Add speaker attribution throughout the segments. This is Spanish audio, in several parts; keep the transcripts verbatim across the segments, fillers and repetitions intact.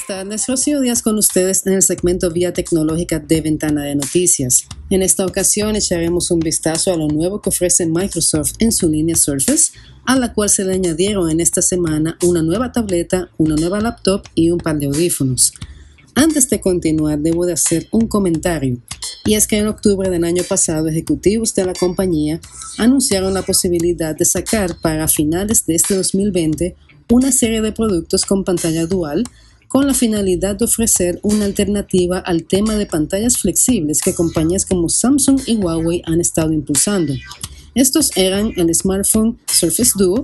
Speaker 1: tardes, Rocío Díaz con ustedes en el segmento Vía Tecnológica de Ventana de Noticias. En esta ocasión echaremos un vistazo a lo nuevo que ofrece Microsoft en su línea Surface, a la cual se le añadieron en esta semana una nueva tableta, una nueva laptop y un par de audífonos. Antes de continuar, debo de hacer un comentario, y es que en octubre del año pasado, ejecutivos de la compañía anunciaron la posibilidad de sacar para finales de este dos mil veinte una serie de productos con pantalla dual, con la finalidad de ofrecer una alternativa al tema de pantallas flexibles que compañías como Samsung y Huawei han estado impulsando. Estos eran el smartphone Surface Duo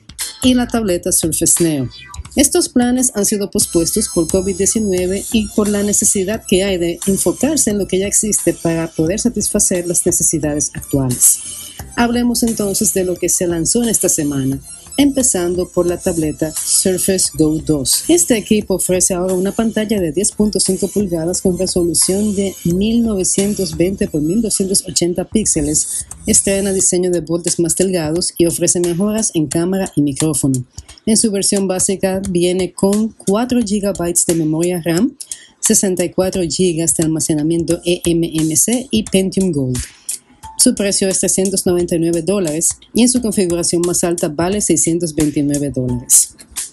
Speaker 1: y la tableta Surface Neo. Estos planes han sido pospuestos por COVID diecinueve y por la necesidad que hay de enfocarse en lo que ya existe para poder satisfacer las necesidades actuales. Hablemos entonces de lo que se lanzó en esta semana, empezando por la tableta Surface Go dos. Este equipo ofrece ahora una pantalla de diez punto cinco pulgadas con resolución de mil novecientos veinte por mil doscientos ochenta píxeles, estrena diseño de bordes más delgados y ofrece mejoras en cámara y micrófono. En su versión básica viene con cuatro gigabytes de memoria RAM, sesenta y cuatro gigas de almacenamiento E M M C y Pentium Gold. Su precio es trescientos noventa y nueve dólares y en su configuración más alta vale seiscientos veintinueve dólares.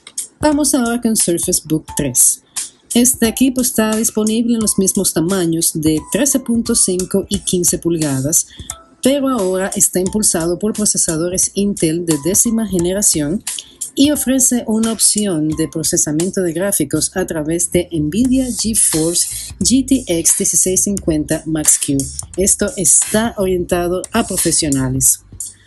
Speaker 1: Vamos ahora con Surface Book tres. Este equipo está disponible en los mismos tamaños de trece punto cinco y quince pulgadas, pero ahora está impulsado por procesadores Intel de décima generación y ofrece una opción de procesamiento de gráficos a través de NVIDIA GeForce G T X dieciséis cincuenta Max-Q. Esto está orientado a profesionales.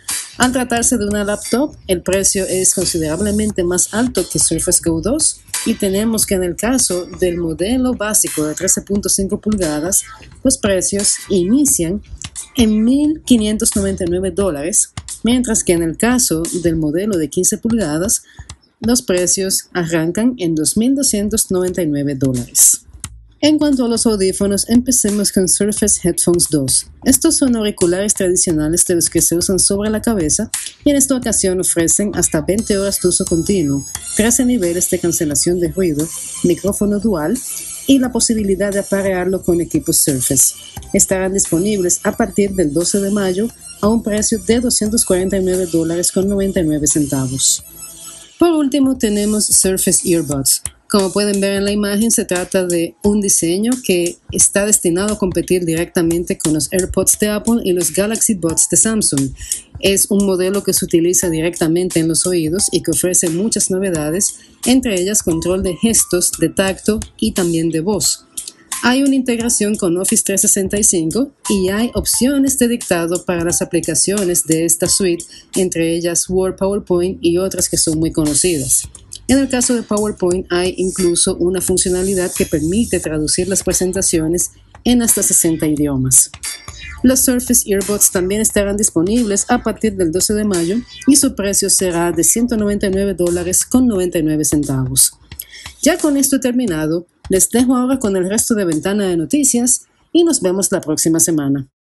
Speaker 1: Al tratarse de una laptop, el precio es considerablemente más alto que Surface Go dos y tenemos que en el caso del modelo básico de trece punto cinco pulgadas, los precios inician en mil quinientos noventa y nueve dólares, mientras que en el caso del modelo de quince pulgadas, los precios arrancan en dos mil doscientos noventa y nueve dólares. En cuanto a los audífonos, empecemos con Surface Headphones dos. Estos son auriculares tradicionales de los que se usan sobre la cabeza y en esta ocasión ofrecen hasta veinte horas de uso continuo, trece niveles de cancelación de ruido, micrófono dual y la posibilidad de aparearlo con equipos Surface. Estarán disponibles a partir del doce de mayo a un precio de doscientos cuarenta y nueve dólares con noventa y nueve centavos. Por último tenemos Surface Earbuds. Como pueden ver en la imagen, se trata de un diseño que está destinado a competir directamente con los AirPods de Apple y los Galaxy Buds de Samsung. Es un modelo que se utiliza directamente en los oídos y que ofrece muchas novedades, entre ellas control de gestos, de tacto y también de voz. Hay una integración con Office trescientos sesenta y cinco y hay opciones de dictado para las aplicaciones de esta suite, entre ellas Word, PowerPoint y otras que son muy conocidas. En el caso de PowerPoint hay incluso una funcionalidad que permite traducir las presentaciones en hasta sesenta idiomas. Los Surface Earbuds también estarán disponibles a partir del doce de mayo y su precio será de ciento noventa y nueve dólares con noventa y nueve centavos. Ya con esto he terminado, les dejo ahora con el resto de Ventana de Noticias y nos vemos la próxima semana.